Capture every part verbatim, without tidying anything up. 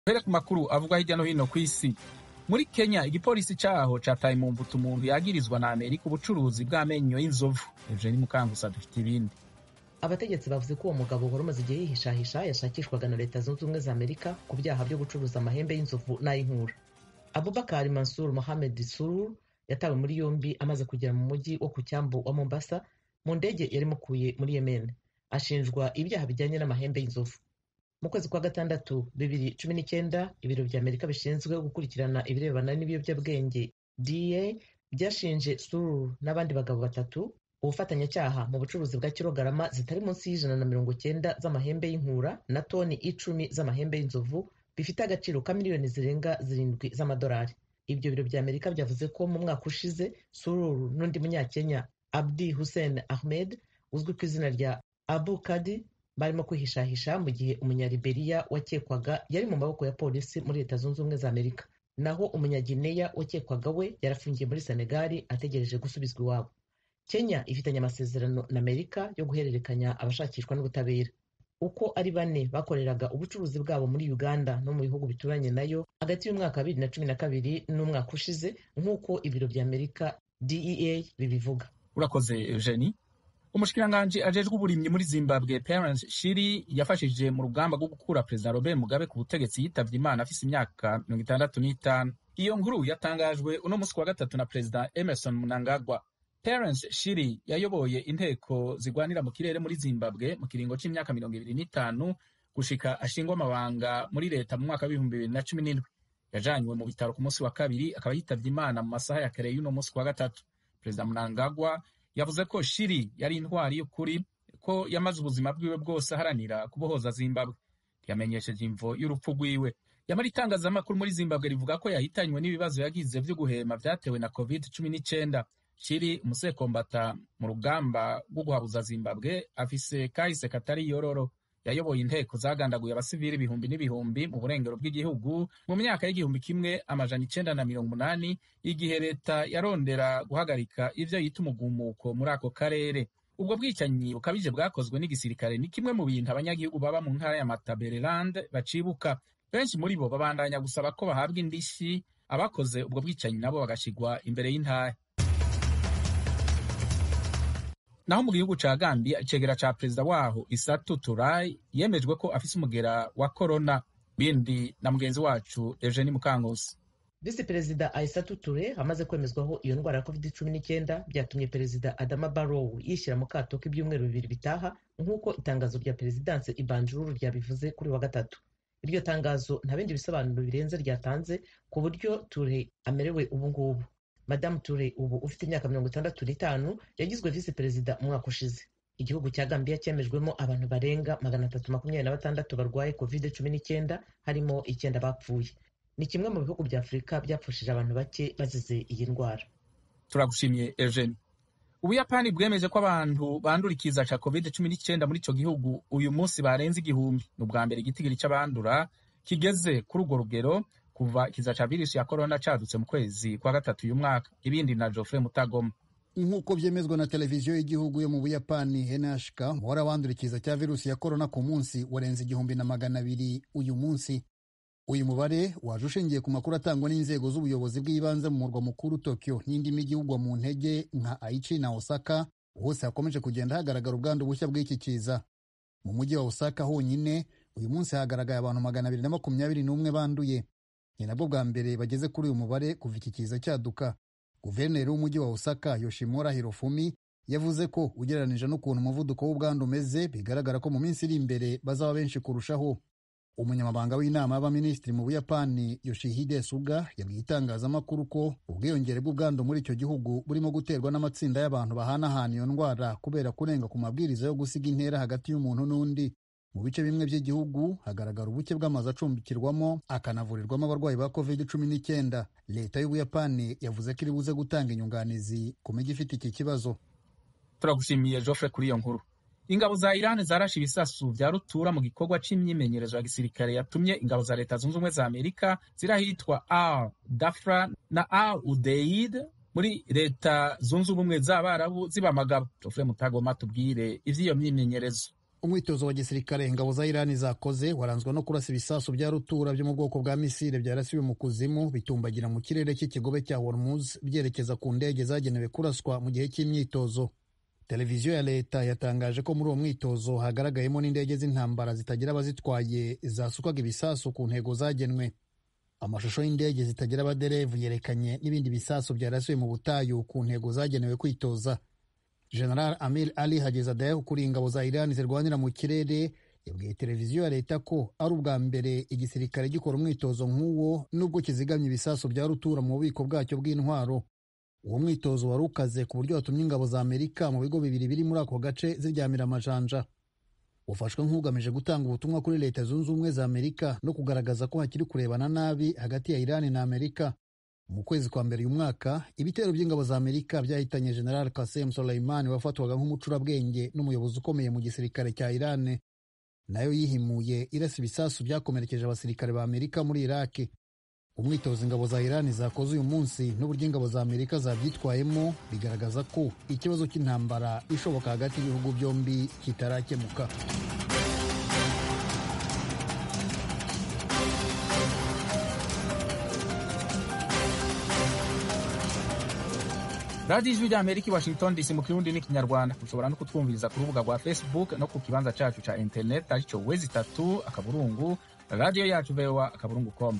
Duhere ku makuru avugwa hirya no hino ku isi. Muri Kenya igipolisi caho cataye mu mvuto umuntu yagirizwa na Amerika ubucuruzi bw'amenyo y'inzovu. Eugenie Mukangusa dufite ibindi. Abategetsi bavuze ko uwo mugabo wari umaze igihe yihishahisha yashakishwaga na Leta Zunze Ubumwe za Amerika ku byaha byo gucuruza amahembe y'inzovu n'ay'inkura. Abubakar Mansur Mohamed Surur yatawe muri yombi amaze kugera mu mujyi wo ku cyambu wa Mombasa mu ndege yari mukuye muri Yemen. Ashinjwa ibyaha bijyanye n'amahembe y'inzovu. Mu kwezi kwa gatandatu bibiri cumi n'icyenda ibiro bya Amerika bishinzwe gukurikirana ibirebana n'ibiyobyabwenge D E A byashinje Surur n'abandi bagabo batatu ubufatanyacyaha mu bucuruzi bwa kilogarama zitari munsi y'ijana na mirongo cyenda z'amahembe y'inkura na toni icumi z'amahembe y'inzovu bifite agaciro ka miliyoni zirenga zirindwi z'amadolari. Ibyo biro bya Amerika byavuze ko mu mwaka ushize Surur n'undi munyakenya Abdi Hussein Ahmed uzwi ku izina rya Abu Kadi barimo kwihishahisha mu gihe umunyaliberiya wakekwaga yari mu maboko ya polisi muri Leta Zunze Ubumwe za Amerika, naho umunyagineya wakekwaga we yarafungiye muri Senegali ategereje gusubizwa iwabo. Kenya ifitanye amasezerano na Amerika yo guhererekanya abashakishwa n'ubutabera. Uko ari bane bakoreraga ubucuruzi bwabo muri Uganda no mu bihugu bituranye nayo hagati y'umwaka wa bibiri na cumi na kabiri n'umwaka ushize nk'uko ibiro bya Amerika D E A bibivuga. Urakoze Eugenie. Umushikiranganji ajejwe uburimyi muri Zimbabwe Terence Shiri yafashije mu rugamba rwo gukura Perezida Robert Mugabe ku butegetsi yitavye Imana afise imyaka mirongo itandatu n'itanu. Iyo nkuru yatangajwe uno musi wa gatatu na Perezida Emerson Mnangagwa. Terence Shiri yayoboye inteko zigwanira mu kirere muri Zimbabwe mu kiringo c'imyaka mirongo ibiri n'itanu gushika ashingwa amabanga muri leta mu mwaka w'ibihumbi bibiri na cumi n'indwi. Yajanywe mu bitaro ku musi wa kabiri akaba yitavye Imana mu masaha ya kare y'uno musi wa gatatu. Perezida Mnangagwa yavuze ko Shiri yari intwari y'ukuri, ko yamaze ubuzima bwiwe bwose aharanira kubohoza Zimbabwe. Yamenyesheje imvo y'urupfu rwiwe. Yamara itangazamakuru muri Zimbabwe rivuga ko yahitanywe n'ibibazo yagize vyo guhema vyatewe na covid cumi n'icyenda. Shiri umusekombata mu rugamba rwo guhabuza Zimbabwe afise kahise katari yororo. Yayoboye inteko zagandaguye abasivili ibihumbi n'ibihumbi mu burengero bw'igihugu mu myaka y'igihumbi kimwe amajana icenda na mirongo umunani igihe leta yarondera guhagarika ivyo yita umugumuko muri ako karere. Ubwo bwicanyi bukabije bwakozwe n'igisirikare ni kimwe mu bintu abanyagihugu baba mu ntara ya Matabeleland bacibuka. Benshi muri bo babandanya gusaba ko bahabwa indishi abakoze ubwo bwicanyi nabo bagashigwa imbere y'intare. Naho mu gihugu ca Gambia icegera ca perezida waho Isatu Turai yemejwe ko afise umugera wa corona. Bindi na mugenzi wacu Eugenie Mukangusa. Visi Perezida Aissatu Toure amaze kwemezwaho iyo ndwara ya covid cumi n'icyenda byatumye Perezida Adama Barrow yishyira mu kato k'ibyumweru bibiri bitaha nk'uko itangazo rya Perezidanse Ibanjuru ryabivuze kuri wa gatatu. Iryo tangazo nta bindi bisobanuro birenze ryatanze ku buryo Toure amerewe ubu ngubu. Madame Toure ubu ufite imyaka mirongo itandatu n'itanu yagizwe visi perezida mu mwaka ushize. Igihugu cya Gambia cyemejwemo abantu barenga magana atatu makumyabiri na batandatu barwaye covid cumi n'icyenda harimo icyenda bapfuye. Ni kimwe mu bihugu bya Afurika byapfushije abantu bake bazize iyi ndwara. Turagushimiye Eugene. Ubuyapani bwemeje ko abantu bandura ikiza ca covid cumi n'icyenda muri ico gihugu uyu munsi barenze igihumbi. Ni ubwa mbere igitigiri c'abandura kigeze kuri urwo rugero kuva ikiza ca virusi ya corona cadutse mu kwezi kwa gatatu uyu mwaka. Ibindi na Geoffrey Mutagoma. Nk'uko byemezwa na televiziyo y'igihugu yo mu Buyapani N H K, umubare wandura ikiza cya virusi ya corona ku munsi warenze igihumbi na magana abiri uyu munsi. Uyu mubare waje ushingiye ku makuru atangwa n'inzego z'ubuyobozi bw'ibanze mu murwa mukuru Tokyo n'indi mijyi igwa mu ntege nka Aichi na Osaka. Hose hakomeje kugenda hagaragara ubwandu bushya bw'iki kiza. Mu mujyi wa Osaka honyine uyu munsi hagaragaye abantu magana abiri na makumyabiri n'umwe banduye. Ni nabwo bwa mbere bageze kuri uyu mubare kuva iki kiza cyaduka. Guverineri w'umujyi wa Osaka Yoshimura Hirofumi yavuze ko ugereranije n'ukuntu umuvuduko w'ubwandu umeze bigaragara ko mu minsi iri imbere bazaba benshi kurushaho. Umunyamabanga w'inama y'abaminisitiri mu Buyapani Yoshihide Suga yabwiye itangazamakuru ko ubwiyongere bw'ubwandu muri icyo gihugu burimo guterwa n'amatsinda y'abantu bahanahana iyo ndwara kubera kurenga ku mabwiriza yo gusiga intera hagati y'umuntu n'undi. Mu bice bimwe by'igihugu hagaragara ubuke bw'amazu acumbikirwamo akanavurirwamo abarwayi ba covid cumi n'icyenda. Leta y'Ubuyapani yavuze ko iri buze gutanga inyunganizi ku mijyi ifite iki kibazo. Turagushimiye Geoffrey kuri iyo nkuru. Ingabo za Iran zarashe ibisasu vya rutura mu gikorwa c'imyimenyerezo ya gisirikare yatumye ingabo za Leta Zunze Ubumwe za Amerika zirahitwa Al Dafra na Al Udeid muri Leta Zunze Ubumwe z'Abarabu ziba amagabo. Geoffrey Mutagoma tubwire ivy'iyo myimenyerezo. umwitozo wa gisirikare ingabo za Irani zakoze waranzwe no kurasa ibisasu bya rutura byo mu bwoko bwa misile byarasiwe mu kuzimu bitumbagira mu kirere cy'ikigobe cya Hormuz byerekeza ku ndege zagenewe kuraswa mu gihe cy'imyitozo. Televiziyo ya leta yatangaje ko muri uwo mwitozo hagaragayemo n'indege z'intambara zitagira abazitwaye zasukaga ibisasu ku ntego zagenwe. Amashusho y'indege zitagira abaderevu yerekanye n'ibindi bisasu byarasiwe mu butayu ku ntego zagenewe kwitoza. General Amir Ali Hajizadeh ukuriye ingabo za Iran zirwanira mu kirere yabwiye televiziyo ya leta ko ari ubwa mbere igisirikare gikora umwitozo nk'uwo nubwo kizigamye ibisasu bya rutura mu bubiko bwacyo bw'intwaro. Uwo mwitozo wari ukaze ku buryo watumye ingabo za Amerika mu bigo bibiri biri muri ako gace ziryamira amajanja. Ufashwe nk'ugamije gutanga ubutumwa kuri Leta Zunze Ubumwe za Amerika no kugaragaza ko hakiri kurebana nabi hagati ya Iran na Amerika. Mu kwezi kwa mbere uyu mwaka ibitero by'ingabo za Amerika byahitanye General Qasem Soleimani wafatwaga nk'umucurabwenge n'umuyobozi ukomeye mu gisirikare cya Iran, nayo yihimuye irasa ibisasu byakomerekeje abasirikare ba Amerika muri Iraq. Umwitozo ingabo za Iran zakoze uyu munsi n'uburyo ingabo za Amerika zabyitwayemo bigaragaza ko ikibazo cy'intambara ishoboka hagati y'ibihugu byombi kitarakemuka. Radio Ijwi ry'Amerika i Washington D C mu Kirundi n'Ikinyarwanda. Ushobora no kutwumviriza ku rubuga rwa Facebook no ku kibanza cyacu cya internet aricyo wezi itatu akaburungu radio yacu V O A akaburungu com.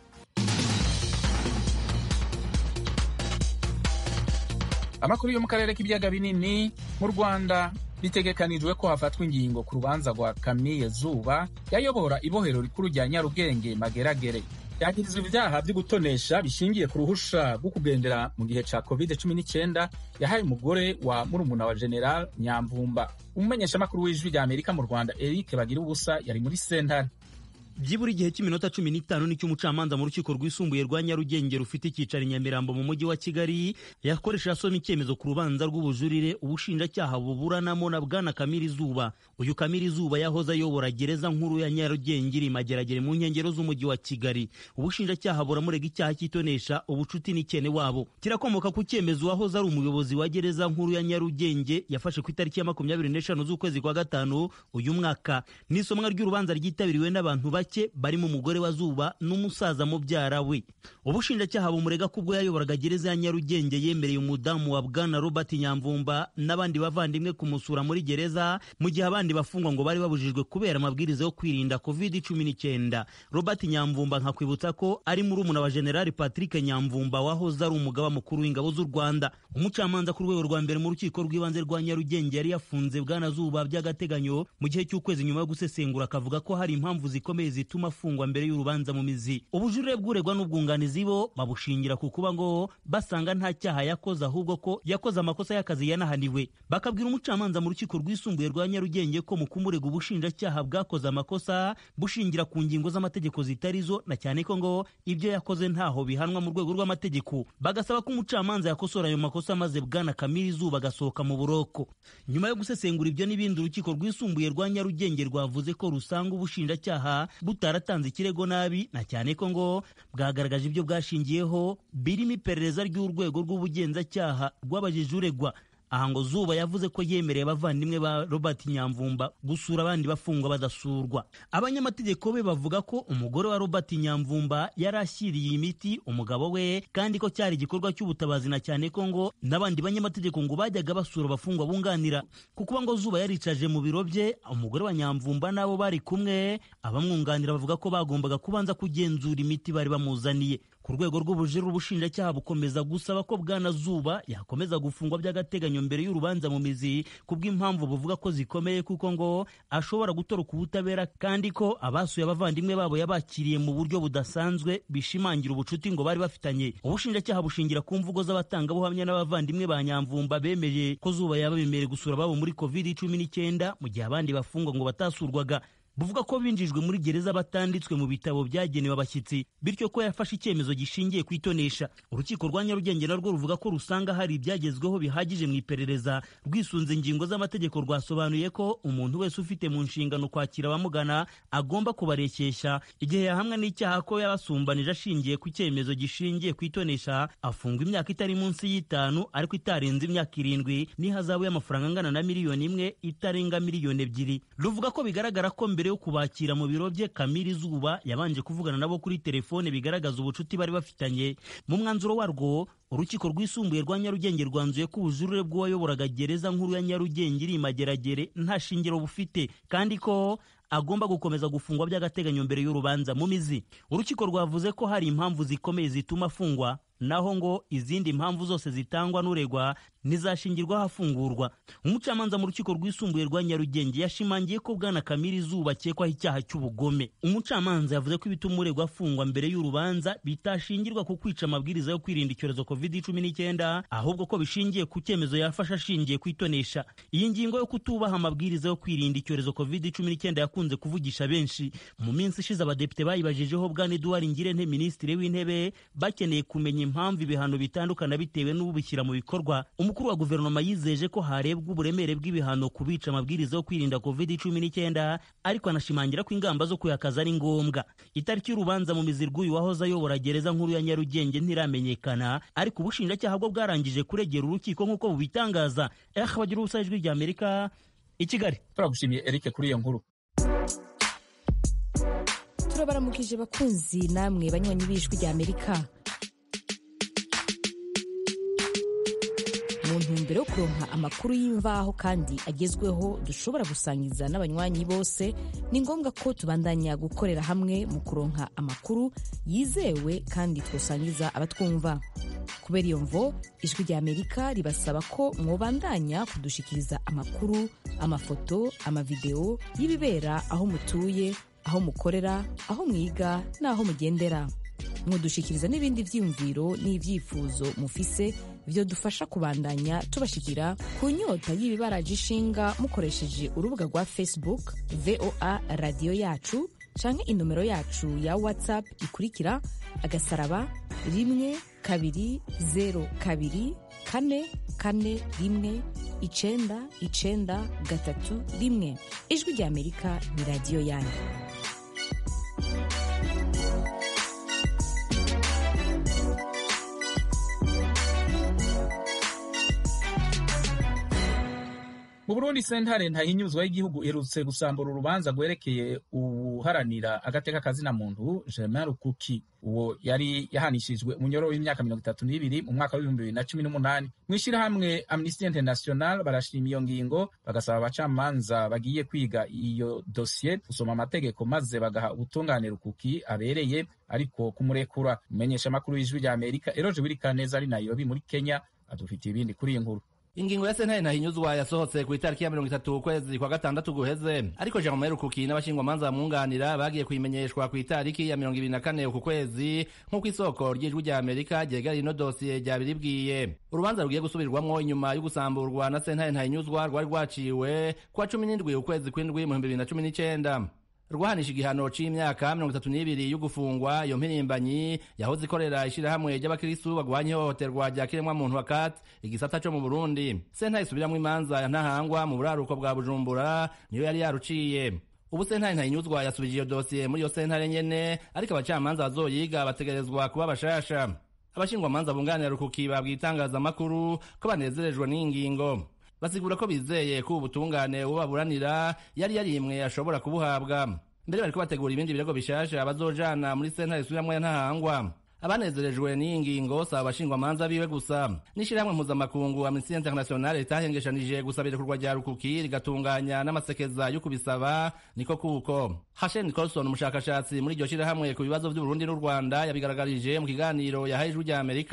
Amakuru yo mu karere k'ibiyaga binini. Mu Rwanda bitegekanijwe ko hafatwa ingingo ku rubanza rwa Camille Zuba yayobora ibohero rikuru rya Nyarugenge Mageragere. Yagirizwa ibyaha byo gutonesha bishingiye ku ruhusha rwo kugendera mu gihe ca covid cumi n'icyenda yahaye umugore wa murumuna wa General Nyamvumba. Umumenyeshamakuru w'Ijwi ry'Amerika mu Rwanda Eric Bagirubusa yari muri sentare. Byibura igihe cy'iminota cumi n'itanu n'icy'umucamanza mu rukiko rwisumbuye rwa Nyarugenge rufite icyicaro i Nyamirambo mu mujyi wa Kigali yakoresheje asoma icyemezo ku rubanza rw'ubujurire ubushinjacyaha buburanamo na bwana Camille Zuba. Uyu Camille Zuba yahoze ayobora gereza nkuru ya Nyarugenge iri Mageragere mu nkengero z'umujyi wa Kigali. Ubushinjacyaha buramurega icyaha cy'itonesha ubucuti n'ikene wabo. Kirakomoka ku cyemezo wahoze ari umuyobozi wa gereza nkuru ya Nyarugenge yafashe ku itariki ya makumyabiri n'eshanu z'ukwezi kwa gatanu uyu mwaka. N'isomwa ry'urubanza ryitabiriwe n'abantu bake barimo umugore wa Zuba n'umusaza mubyara we. Ubushinjacyaha bumurega kubwo yayoboraga gereza ya Nyarugenge yemereye umudamu wa bwana Robert Nyamvumba n'abandi bavandimwe kumusura muri gereza mu gihe abandi bafungwa ngo bari babujijwe kubera amabwiriza yo kwirinda covid cumi n'icyenda. Robert Nyamvumba nkakwibutsa ko ari murumuna wa General Patrick Nyamvumba wahoze ari umugaba mukuru w'ingabo z'u Rwanda. Umucamanza ku rwego rwa mbere mu rukiko rw'ibanze rwa Nyarugenge yari yafunze bwana Zuba by'agateganyo mu gihe cy'ukwezi nyuma yo gusesengura akavuga ko hari impamvu zikomeye zituma afungwa mbere y'urubanza mu mizi. Ubujurire bw'uregwa n'ubwunganizi bo babushingira ku kuba ngo basanga nta cyaha yakoze ahubwo ko yakoze amakosa y'akazi yanahaniwe. Bakabwira umucamanza mu rukiko rwisumbuye rwa Nyarugenge ko mu kumurega ubushinjacyaha bwakoze amakosa bushingira ku ngingo z'amategeko zitarizo na cyane ko ngo ibyo yakoze ntaho bihanwa mu rwego rw'amategeko. Bagasaba ko umucamanza yakosora ayo makosa maze bwana Camille Zuba agasohoka mu buroko. Nyuma yo gusesengura ibyo n'ibindi urukiko rwisumbuye rwa Nyarugenge rwavuze ko rusanga ubushinjacyaha butaratanze ikirego nabi na cyane ko ngo bwagaragaje ibyo bwashingiyeho birimo iperereza ry'urwego rw'ubugenzacyaha rwabajije uregwa. Aha ngo Zuba yavuze ko yemereye abavandimwe ba Robert Nyamvumba gusura abandi bafungwa badasurwa. Abanyamategeko be bavuga ko umugore wa Robert Nyamvumba yari ashyiriye imiti umugabo we kandi ko cyari igikorwa cy'ubutabazi na cyane ko ngo n'abandi banyamategeko ngo bajyaga basura abafungwa bunganira. Kuko ngo Zuba yaricaje mu biro bye umugore wa Nyamvumba nabo bari kumwe abamwunganira bavuga ko bagombaga kubanza kugenzura imiti bari bamuzaniye. Ku rwego rw'ubujurire ubushinjacyaha bukomeza gusaba ko bwana Zuba yakomeza gufungwa by'agateganyo mbere y'urubanza mu mizi kubw'impamvu buvuga ko zikomeye kuko ngo ashobora gutoroka ubutabera kandi ko abasuye abavandimwe babo yabakiriye mu buryo budasanzwe bishimangira ubucuti ngo bari bafitanye. Ubushinjacyaha bushingira ku mvugo z'abatangabuhamya n'abavandimwe ba Nyamvumba bemeje ko Zuba yaba bemereye gusura babo muri covid cumi n'icyenda mu gihe abandi bafungwa ngo batasurwaga. buvuga ko binjijwe muri gereza batanditswe mu bitabo byagenewe abashyitsi, bityo ko yafashe icyemezo gishingiye ku itonesha. Urukiko rwa Nyarugenge narwo ruvuga ko rusanga hari ibyagezweho bihagije mu iperereza, rwisunze ingingo z'amategeko rwasobanuye ko umuntu wese ufite mu nshingano kwakira abamugana agomba kubarekesha. Igihe yahamwa n'icyaha ko yabasumbanije ashingiye ku cyemezo gishingiye ku itonesha, afungwa imyaka itari munsi y'itanu ariko itarenze imyaka irindwi n'ihazabu y'amafaranga angana na miliyoni imwe itarenga miliyoni ebyiri. Ruvuga ko bigaragara ko mbere yo kubakira mu biro bye, Kamili Zuba yabanje kuvugana nabo kuri telefone bigaragaza ubucuti bari bafitanye. Mu mwanzuro warwo, urukiko rwisumbuye rwa Nyarugenge rwanzuye ko ubujurire bw'uwayoboraga gereza nkuru ya Nyarugenge iri Mageragere nta shingiro bufite, kandi ko agomba gukomeza gufungwa by'agateganyo mbere y'urubanza mu mizi. Urukiko rwavuze ko hari impamvu zikomeye zituma afungwa, naho ngo izindi mpamvu zose zitangwa n'uregwa nizashingirwaho afungurwa. Umucamanza mu rukiko rwisumbuye rwa Nyarugenge yashimangiye ko bwana Kamili Zuba akekwaho icyaha cy'ubugome. Umucamanza yavuze ko ibituma uregwa afungwa mbere y'urubanza bitashingirwa ku kwica amabwiriza yo kwirinda icyorezo covid cumi n'icyenda, ahubwo ko bishingiye ku cyemezo yafashe ashingiye ku itonesha. Iyi ngingo yo kutubaha amabwiriza yo kwirinda icyorezo covid cumi n'icyenda yakunze kuvugisha benshi. Mu minsi ishize abadepite bayibajijeho bwana Edouard Ngirente, minisitiri w'intebe, bakeneye kumenya impamvu ibihano bitandukana bitewe n'ubishyira mu bikorwa. Umukuru wa guverinoma yizeje ko harebwa uburemere bw'ibihano ku bica amabwiriza yo kwirinda covid cumi n'icyenda, ariko anashimangira ko ingamba zo kuyakaza ari ngombwa. Itariki y'urubanza mu mizi rw'uyu wahoze ayobora gereza nkuru ya Nyarugenge ntiramenyekana, ariko ubushinjacyaha bwo bwarangije kuregera urukiko nk'uko bubitangaza. Eh, bagira ubusa ijwi rya Amerika i Kigali. Turagushimiye Eric kuri iyo nkuru. Turabaramukije bakunzi namwe banywanyi b'ijwi rya Amerika. Mu ntumbero yo kuronka amakuru y'imvaho kandi agezweho dushobora gusangiza n'abanywanyi bose, ni ngombwa ko tubandanya gukorera hamwe mu kuronka amakuru yizewe kandi twosangiza abatwumva. Kubera iyo mvo, ijwi rya Amerika ribasaba ko mwobandanya kudushikiriza amakuru, amafoto, amavideo y'ibibera aho mutuye, aho mukorera, aho mwiga n'aho mugendera. Mwodushikiriza n'ibindi vyiyumviro n'ivyifuzo mufise vyo dufasha kubandanya tubashikira ku nyota y'ibibaraje ishinga mukoresheje urubuga rwa Facebook V O A Radio Yacu canke inomero yacu ya WhatsApp ikurikira agasaraba rimwe kabiri zero kabiri kane kane rimwe icenda icenda gatatu rimwe. Ijwi rya Amerika ni radio yanyu. Mu Burundi, sentare ntahinyuzwa y'igihugu iherutse gusambura urubanza rwerekeye ubuharanira agateka kazina muntu Germain Rukuki. Uwo yari yahanishijwe umunyoro w'imyaka mirongo itatu n'ibiri mu mwaka w'ibihumbi bibiri na cumi n'umunani. Mw'ishirahamwe Amnesty International barashima iyo ngingo, bagasaba abacamanza bagiye kwiga iyo dosiye gusoma amategeko maze bagaha ubutungane Rukuki abereye, ariko kumurekura. Umumenyesha makuru y'ijwi rya Amerika Eroje Wirikaneza ari Nairobi muri Kenya adufitiye ibindi kuri iyi nkuru. Ingingo ya sentare ntahinyuzwa yasohotse ku itariki ya mirongo itatu ukwezi kwa gatandatu guheze, ariko Germain Rukuki n'abashingwamanza bamwunganira bagiye kuyimenyeshwa ku itariki ya mirongo ibiri na kane uku kwezi nk'uko isoko ry'ijwi rya Amerika ryegariye ino dosiye ryabiribwiye. Urubanza rugiye gusubirwamwo inyuma yo gusamburwa na sentare ntahinyuzwa rwari rwaciwe kwa cumi n'indwi ukwezi kw'indwi mu bihumbi bibiri na cumi n'icenda. Rwahanisha igihano c'imyaka mirongo itatu n'ibiri yo gufungwa. Iyo mpirimbanyi yahoze ikorera ishirahamwe ry'abakristu bagwanya ihohoterwa rya kiremwamuntu wakati igisata co mu Burundi. Sentare isubiramwo imanza ya ntahangwa mu buraruko bwa Bujumbura niyo yari yaruciye. Ubu sentare ntahinyuzwa yasubije iyo dosiye muri iyo sentare nyene, ariko abacamanza bazoyiga bategerezwa kuba bashasha. Abashingwamanza bunganira Rukuki babwiye itangazamakuru ko banezerejwe n'ingingo. Basigura ko bizeye ko ubutungane ubaburanira yari yarimwe ashobora kubuhabwa. Mbere bariko bategura ibindi birego bishasha abazojana muri sentare isubiramwo ya ntahangwa. Abanezerejwe n'iyi ngingo si abashingwamanza biwe gusa. N'ishirahamwe mpuzamakungu Amnesty International ritahengeshanije gusabira kurwa rya Rukuki rigatunganya n'amasekeza yo kubisaba, niko kuko Hashem Nicholson, umushakashatsi muri iryo shirahamwe ku bibazo vy'Uburundi n'u Rwanda, yabigaragarije mu kiganiro yahaye ijwi rya Amerika.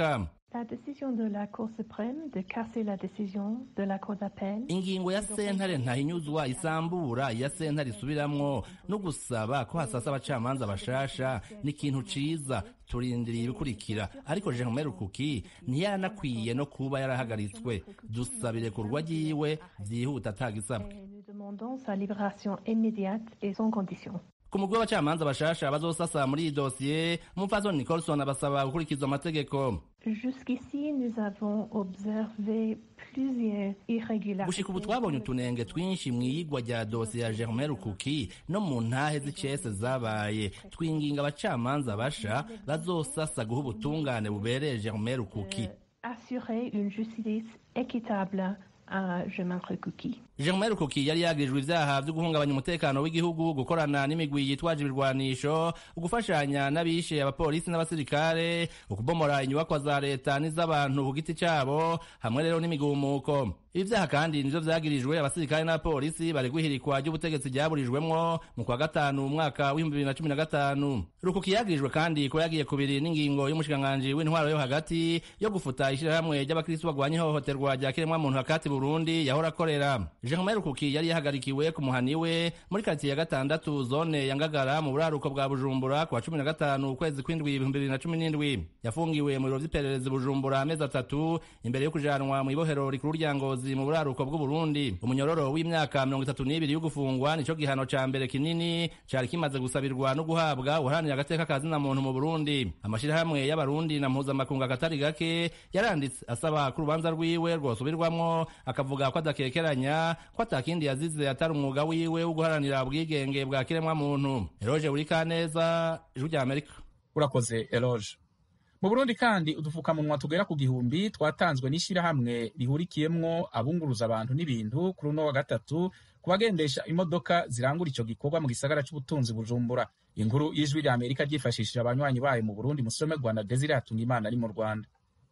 La décision de la Cour suprême de casser la décision de la Cour d'appel. Ingingo ya sentare ntahinyuzwa isambura ya sentare isubiramwo no gusaba ko hasasa abacamanza bashasha ni ikintu ciza turindiriye ibikurikira ariko Jerome Rukuki ntiyanakwiye no kuba yarahagaritswe dusabire kurwa ryiwe vyihuta atagisabwe. Nous demandons sa libération immédiate et sans condition. Ku mugwi w'abacamanza bashasha bazosasa muri iyi dosiye umupfasoni Nicholson abasaba gukurikiza amategeko. Jusqu'ici, nous avons observé plusieurs irrégularités. Gushika ubu twabonye utunenge twinshi mw'iyigwa rya dosiye ya Jerome Rukuki no mu ntahe z'icese zabaye twinginga abacamanza basha bazosasa guha ubutungane bubereye Jerome Rukuki. Assurer une justice équitable à Jerome Rukuki. Jerome Rukuki yari yagirijwe ivyaha vyo guhungabanya umutekano w'igihugu, gukorana n'imigwi yitwaje ibirwanisho, ugufashanya n'abishe abapolisi n'abasirikare, ukubomora inyubakwa za leta n'iz'abantu ku giti cabo, hamwe rero n'imigumuko. Ibi vyaha kandi nivyo vyagirijwe abasirikare n'abapolisi bari guhirikwa ry'ubutegetsi ryaburijwemwo mu kwa gatanu umwaka w'ibihumbi bibiri na cumi na gatanu. Rukuki yagirijwe kandi ko yagiye kubiri n'ingingo y'umushikiranganji w'intwaro yo hagati yo gufuta ishirahamwe ry'abakristo bagwanya ihohoterwa rya kiremwamuntu hagati Burundi yahora akorera. Jerome Rukuki yari yahagarikiwe ku muhani we muri quartier ya gatandatu zone ya Ngagara mu buraruko bwa Bujumbura ku wa cumi na gatanu ukwezi kw'indwi ibihumbi bibiri na cumi n'indwi. Yafungiwe mu biro vy'iperereza Bujumbura amezi atatu imbere yo kujanwa mu ibohero rikuru rya Ngozi mu buraruko bw'u Burundi. Umunyororo w'imyaka mirongo itatu n'ibiri yo gufungwa nico gihano ca mbere kinini cari kimaze gusabirwa no guhabwa uharanira agateka kazina muntu mu Burundi. Amashirahamwe y'abarundi na mpuzamakungu agatari gake yaranditse asaba ku rubanza rwiwe rwosubirwamwo akavuga ko adakekeranya ko atakindi yazize atari umwuga wiwe wo guharanira ubwigenge bwa kiremwa muntu. Eloge Urikaneza, Ijwi rya Amerika. Urakoze Eloge. Mu Burundi kandi udufukamunwa tugera ku gihumbi twatanzwe n'ishirahamwe rihurikiyemwo abunguruza abantu n'ibintu kuri uno wa gatatu kubagendesha imodoka zirangura ico gikorwa mu gisagara c'ubutunzi Bujumbura. Inkuru y'Ijwi rya Amerika ryifashishije abanywanyi bayo mu Burundi Musome Rwanda Desire Hatungimana ari mu Rwanda.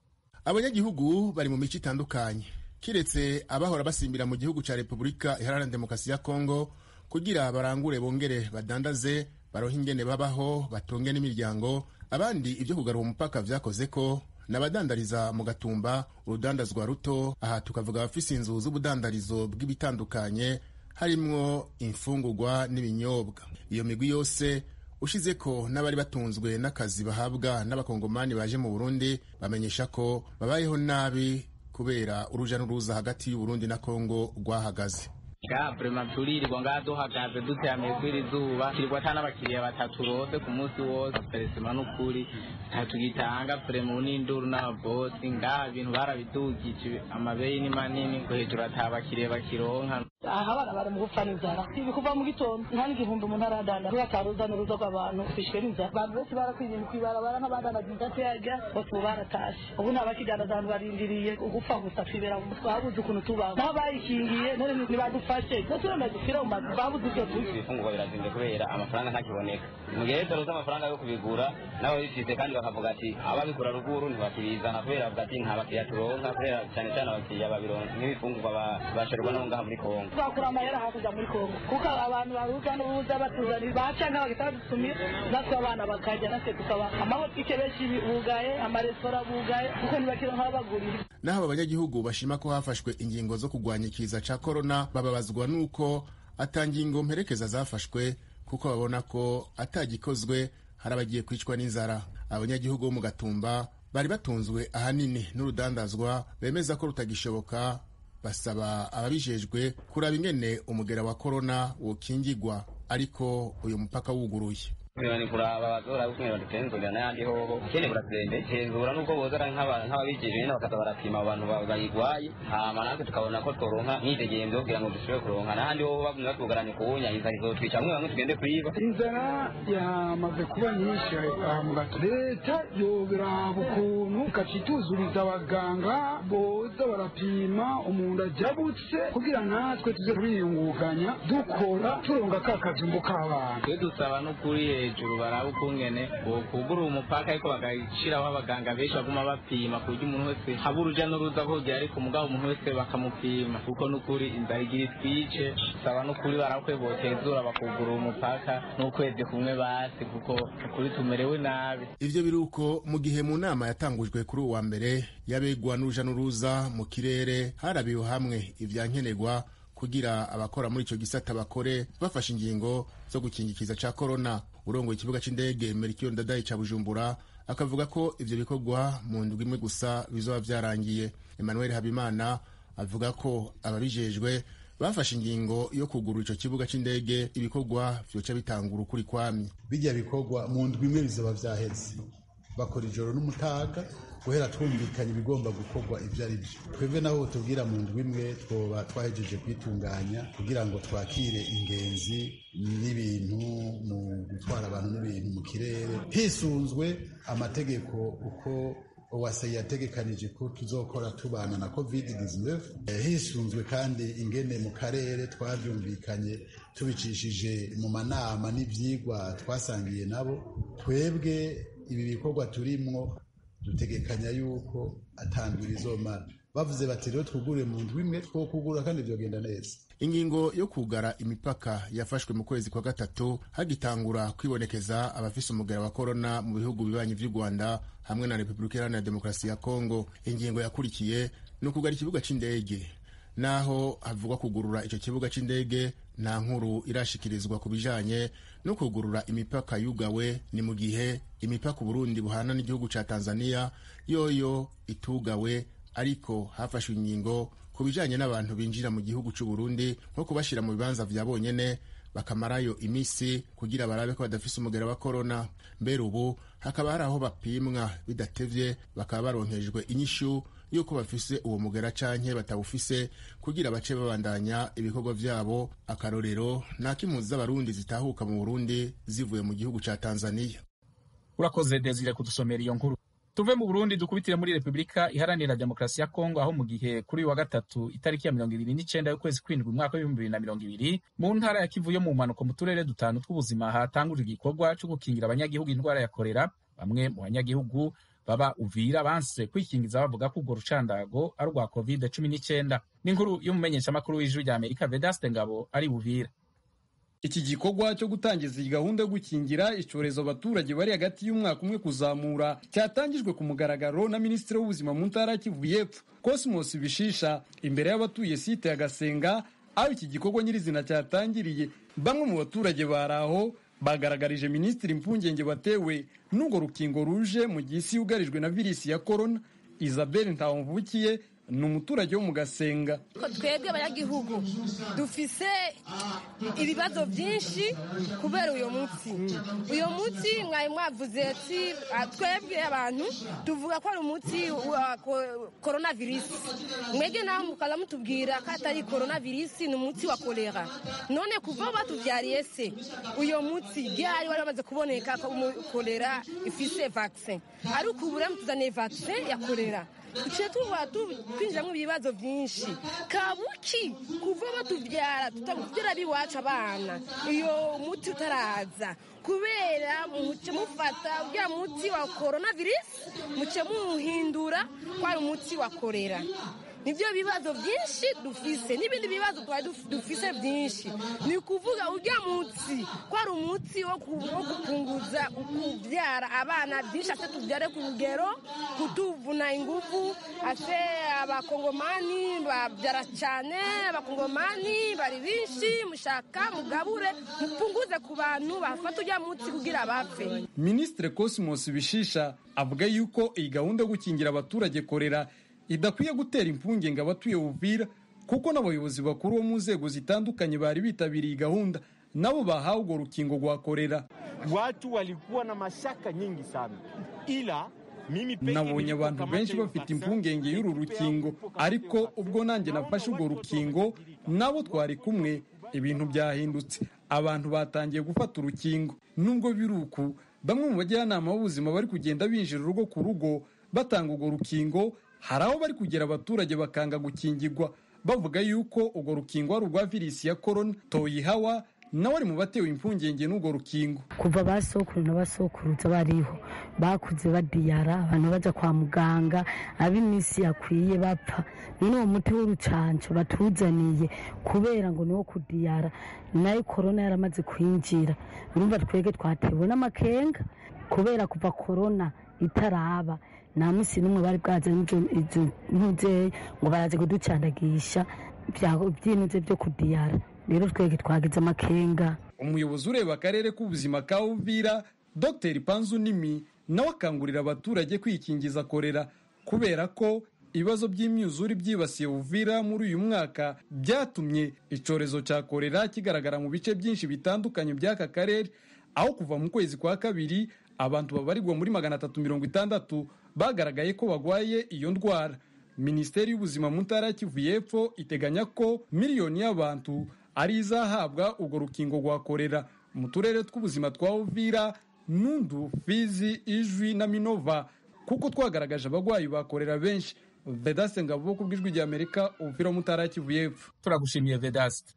Abanyagihugu bari mu mico itandukanye kiretse abahora basimbira mu gihugu ca Republika Iharanira Demokarasi ya Kongo kugira barangure bongere badandaze baroha ingene babaho batonge n'imiryango. Abandi ibyo kugarura umupaka vyakoze ko n'abadandariza mu Gatumba urudandazwa ruto. Aha tukavuga abafise inzu z'ubudandarizo bw'ibitandukanye harimwo imfungurwa n'ibinyobwa. Iyo migwi yose ushize ko n'abari batunzwe n'akazi bahabwa n'abakongomani baje mu Burundi bamenyesha ko babayeho nabi kubera uruja n'uruza hagati y'u Burundi na Kongo rwahagaze. Nga prema tulirirwa nga duhagaze duteye kwiri zuba kirwa tana bakiriya batatu rose ku munsi wose peresima n'ukuri tatugitanga prema uninduru n'ababosi nga ibintu barabidugije amabeyi ni manini ko hejuru atabakiriye bakironka. Aha bana bari mu gupfa n'inzara ibi kuva mu gitondo nta n'igihumbi umuntu aradanda rwataruza n'uruza rw'abantu bishwe n'inzara. Abantu bose barakwiriye kwibarabara n'abadana byinshi yaga bose baratashe ubu nta bakijana abantu barindiriye ugupfa gusa twibera mu twabuze ukuntu tubaho n'abayikingiye none nibadu fashe naturamaze kufira mu babuze icyo tuzi. Ibifungurwa birazimbe kubera amafaranga ntakiboneka mu gihe turoza amafaranga yo kubigura nabo bifite kandi bakavuga ati ababikura ruguru ntibakibizana kubera bavuga ati nta bakiriya turonka kubera cyane cyane abakiriya babironka n'ibifungurwa basherwa no ngaha muri Kongo. Twakura amahera hakuja muri Kongo kuko abantu baruza n'ubuza batuzanira bacanga bagitadutumira natwe abana bakajya natwe tukaba amahotike benshi bugaye amaresitora bugaye kuko ntibakironka abagurira. Naho abanyagihugu bashima ko hafashwe ingingo zo kugwanya ikiza ca corona bababazwa nuko atangingo mperekeza zafashwe kuko babona ko atagikozwe harabagiye kwicwa n'inzara. Abanyagihugu bo mu Gatumba bari batunzwe ahanini n'urudandazwa bemeza ko rutagishoboka basaba ababijejwe kuraba ingene umugera wa corona wokingigwa ariko uyu mupaka wuguruye. Ni kuraba bazora ukumwe badutenzura n'andi hoho kene buratsende cenzura nuko bozara nk'abantu nk'ababijije nyine bakaza barapima abantu bayigwaye hama natwe tukabona ko tworonka n'itegembyo kugira ngo dushobore kuronka n'andi hoho bagumye batugaranye kuwunya inzara izotwica mwe bamwe tugende kwiba. Inzara yamaze kuba nyinshi aha mu gato leta yobiraba ukuntu ikacituzuriza abaganga boza barapima umuntu ajabutse kugira natwe tuze turiyunguganya dukora turonga ka kazumbu k'abantu. Twe dusaba n'ukuri hejuru baraba ukungene bokugura umupaka ariko bagashiraho abaganga benshi baguma bapima ku buryo umuntu wese haba uruja n'uruza kugira ariko mugabo umuntu wese bakamupima kuko n'ukuri inzara igira itwice saba n'ukuri barakwe botezura bakugura umupaka n'ukwezi kumwe basi kuko ukuri tumerewe nabi. Ivyo biruko mu gihe mu nama yatangujwe kuri uwa mbere yabegwa n'uruja n'uruza mu kirere harabiwe hamwe ivyankenerwa kugira abakora muri ico gisata bakore bafashe ingingo zo gukingikiza ca corona. Urongoye ikibuga c'indege Melchior Ndadaye ca Bujumbura akavuga ko ivyo bikorwa mu ndwi imwe gusa bizoba vyarangiye. Emmanuel Habimana avuga ko ababijejwe bafashe ingingo yo kugura ico kibuga c'indege ibikorwa vyoca bitangura ukuri kwami. Bijya bikorwa mu ndwi imwe bizoba vyaheze, bakora ijoro n'umutaga guhera twumvikanye ibigomba gukorwa ivyo ari byo. Twebwe naho tubwira mu ndwi imwe twoba twahejeje kwitunganya kugira ngo twakire ingenzi n'ibintu mu gutwara abantu n'ibintu mu kirere hisunzwe amategeko uko Uwase yategekanije ko tuzokora tubana na covid nineteen, hisunzwe kandi ingene mu karere twavyumvikanye tubicishije mu manama n'ivyigwa twasangiye nabo. Twebwe ibi bikorwa turimwo dutegekanya yuko atandwi bizomara. Bavuze bati rero twugure mu ndwi imwe twokugura kandi vyogenda neza. Ingingo yo kugara imipaka yafashwe mu kwezi kwa gatatu hagitangura kwibonekeza abafise umugera wa corona mu bihugu bibanyi vy'u Rwanda hamwe na Republika Iharanira Demokarasi ya Kongo. Ingingo yakurikiye no kugara ikibuga c'indege, naho havugwa kugurura ico kibuga c'indege nta nkuru irashikirizwa kubijanye no kugurura imipaka yugawe. Ni mu gihe imipaka Burundi buhana n'igihugu ca Tanzania yoyo itugawe, ariko hafashwe ingingo kubijanye n'abantu binjira mu gihugu c'u Burundi nko kubashira mu bibanza vya bonyene bakamarayo imisi kugira barabe ko badafise umugera wa corona. Mbere ubu hakaba hari aho bapimwa bidatevye bakaba baronkejwe inyishu yuko bafise uwo mugera canke batawufise kugira bace babandanya ibikorwa vyabo. Akarorero n'akimpuzu z'abarundi zitahuka mu Burundi zivuye mu gihugu ca Tanzania. Urakoze Desire kudusomera iyo nkuru. Tuve mu Burundi dukubitire muri Republika Iharanira Demokarasi ya Kongo, aho mu gihe kuri wa gatatu itariki ya mirongo ibiri n'icenda y'ukwezi kw'indwi umwaka w'ibihumbi bibiri na mirongo ibiri mu ntara ya Kivu yo mu manuko mu turere dutanu tw'ubuzima hatangujwe igikorwa cyo gukingira abanyagihugu indwara ya kolera. Bamwe mu banyagihugu baba Uvira banse kwikingiza bavuga ko urwo rucandago ari urwa covid cumi n'icenda. N'inkuru y'umumenyeshamakuru w'ijwi rya Amerika Vedaste Ngabo ari Uvira. Iki gikorwa cyo gutangiza iyi gahunda yo gukingira icorezo abaturage bari hagati y'umwaka umwe kuzamura cyatangijwe ku mugaragaro na Minisitiri w'Ubuzima mu ntara ya Kivu y'Epfo Cosmos Bishisha imbere y'abatuye site ya Gasenga aho iki gikorwa nyirizina cyatangiriye. Bamwe mu baturage baraho bagaragarije Minisitiri impungenge batewe n'ubwo rukingo ruje mu gihe isi yugarijwe na virisi ya corona. Isabelle Ntawumvukiye ni umuturage wo mu Gasenga. Twebwe abanyagihugu dufise ibibazo byinshi kubera uyo munsi. Uyo munsi mwari mwavuze ati twebwe abantu tuvuga ko ari umunsi wa coronavirus. Mwege nawe mukaza mutubwira ko atari coronavirus, ni umunsi wa kolera. None kuva batuvyariye se uyo munsi byari wari bamaze kuboneka ko kolera ifise vaccine, ariko ubu rero tuzane vaccine ya kolera. Tuciye tuba twinjiramo ibibazo byinshi. Kabuki kuva batubyara tutavugira biwacu abana iyo muti utaraza kubera muce mufata ujya muti wa coronavirus muce muhindura kwa umuti wa kolera. Nibyo bibazo byinshi dufise, n'ibindi bibazo twari dufise byinshi. Ni kuvuga ujya munsi kwa ari umuti wo gupunguza ukubyara abana byinshi, ase tubyare ku rugero, kutuvuna ingufu. Ase abakongomani babyara cyane, abakongomani bari binshi, mushaka mugabure mupunguze ku bantu bafata ujya munsi kugira bapfe. Minisitiri Cosmos Bishisha avuga yuko iyi gahunda yo gukingira abaturage kolera idakwiye gutera impungenge abatuye Uvira kuko n'abayobozi bakuru bo mu nzego zitandukanye bari bitabiriye gahunda nabo bahawe urwo rukingo rwa kolera. Watu walikuwa na mashaka nyingi sana, ila mimi nabonye abantu benshi bafite impungenge y'uru rukingo, ariko ubwo nanjye nafashe urwo rukingo nabo twari kumwe ibintu byahindutse. Abantu batangiye gufata urukingo. Nubwo biruku bamwe mu bajyanama b'ubuzima bari kugenda binjira urugo ku rugo batanga urwo rukingo, hari aho bari kugera abaturage bakanga gukingirwa bavuga yuko urwo rukingo ari urwa virisi ya corona. Toyihawa nawe ari mu batewe impungenge n'urwo rukingo. Kuva basokuru n'abasokuruza bariho bakuze badiyara, abantu baja kwa muganga, ab'imisi yakwiye bapfa, none uwo muti w'urucanco batuzaniye kubera ngo niwo kudiyara, nayo korona yaramaze kwinjira. Urumva twege twatewe n'amakenga kubera kuva korona itaraba nta musi n'umwe bari bwaze izo ntuze ngo baraze kuducandagisha by'inuze byo kudiyara. Rero twege twagize amakenga. Umuyobozi ureba akarere k'ubuzima ka Uvira Dr Panzu Nimi nawe akangurira abaturage kwikingiza korera kubera ko ibibazo by'imyuzure byibasiye Uvira muri uyu mwaka byatumye icorezo cya korera kigaragara mu bice byinshi bitandukanye by'aka karere, aho kuva mu kwezi kwa kabiri abantu babarirwa muri magana atatu mirongo itandatu bagaragaye ko bagwaye iyo ndwara. Minisiteri y'ubuzima mu ntara ya Kivu y'Epfo iteganya ko miliyoni y'abantu ari izahabwa urwo rukingo rwa korera mu turere tw'ubuzima twa Uvira, Nundu, Fizi, Ijwi na Minova, kuko twagaragaje abagwayi ba korera benshi. Vedaste Ngabo ku bw'ijwi rya Amerika, Uvira mu ntara ya Kivu y'Epfo. Turagushimiye Vedaste.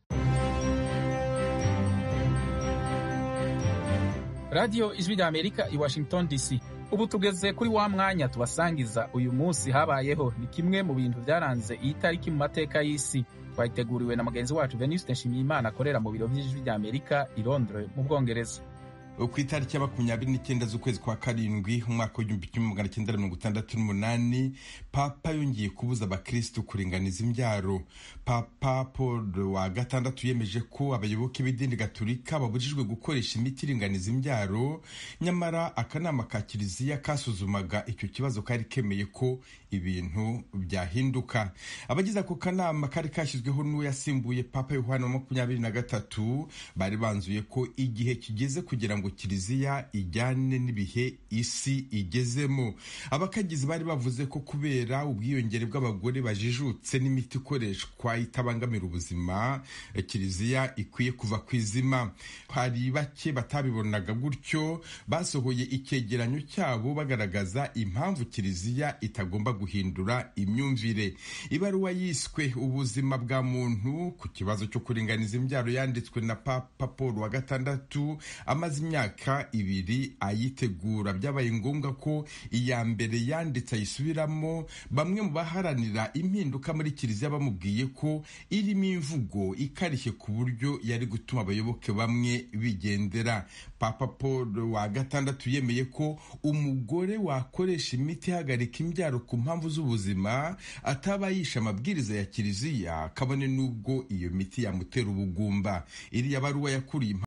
Radio Ijwi rya Amerika i Washington D C. Ubu tugeze kuri wa mwanya tubasangiza uyu munsi habayeho. Ni kimwe mu bintu byaranze iyi tariki mu mateka y'isi. Twayiteguriwe na mugenzi wacu Venuste Nshimiyimana akorera mu biro by'Ijwi rya Amerika i Londres mu Bwongereza. Ku itariki ya makumyabiri n'icyenda z'ukwezi kwa karindwi umwaka w'igihumbi kimwe magana cyenda mirongo itandatu n'umunani, Papa yongeye kubuza abakristu kuringaniza imbyaro. Papa Paul wa gatandatu yemeje ko abayoboke b'idini Gatolika babujijwe gukoresha imiti iringaniza imbyaro, nyamara akanama ka Kiliziya kasuzumaga icyo kibazo kari kemeye ko ibintu byahinduka. Abagize ako kanama kari kashyizweho n'uwo yasimbuye Papa Yohana wa makumyabiri na gatatu bari banzuye ko igihe kigeze kugira ngo Kiliziya ijyane n'ibihe isi igezemo. Abakagizi bari bavuze ko kubera ubwiyongere bw'abagore bajijutse n'imiti ikoreshwa itabangamira ubuzima, Kiliziya ikwiye kuva ku izima. Hari bake batabibonaga gutyo, basohoye icyegeranyo cyabo bagaragaza impamvu Kiliziya itagomba guhindura imyumvire. Ibaruwa yiswe ubuzima bwa muntu ku kibazo cyo kuringaniza imbyaro yanditswe na Papa Paul wa gatandatu amaze imyaka ibiri ayitegura. Byabaye ngombwa ko iya mbere yanditse ayisubiramo. Bamwe mu baharanira impinduka muri Kiliziya bamubwiye ko irimo imvugo ikarishye ku buryo yari gutuma abayoboke bamwe bigendera. Papa Paul wa gatandatu yemeye ko umugore wakoresha imiti ihagarika imbyaro ku mpamvu z'ubuzima ataba yishe amabwiriza ya Kiliziya, kabone n'ubwo iyo miti yamutera ubugumba. Iriya baruwa yakuriye